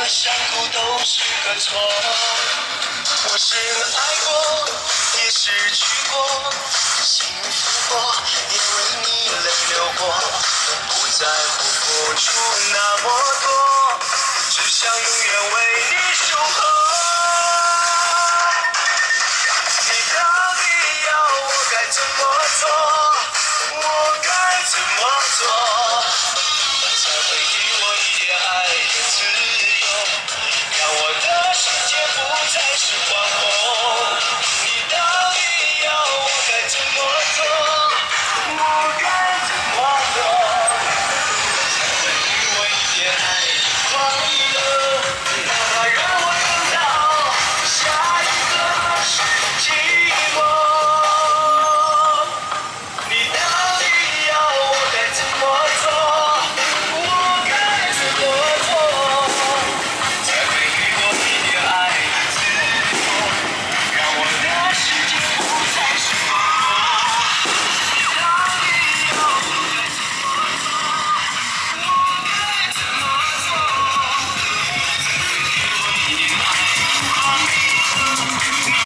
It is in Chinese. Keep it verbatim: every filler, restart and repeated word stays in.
个伤口都是个错。我深爱过，也失去过，幸福过，也为你泪流过，不在乎付出那么多，只想永远为你守候。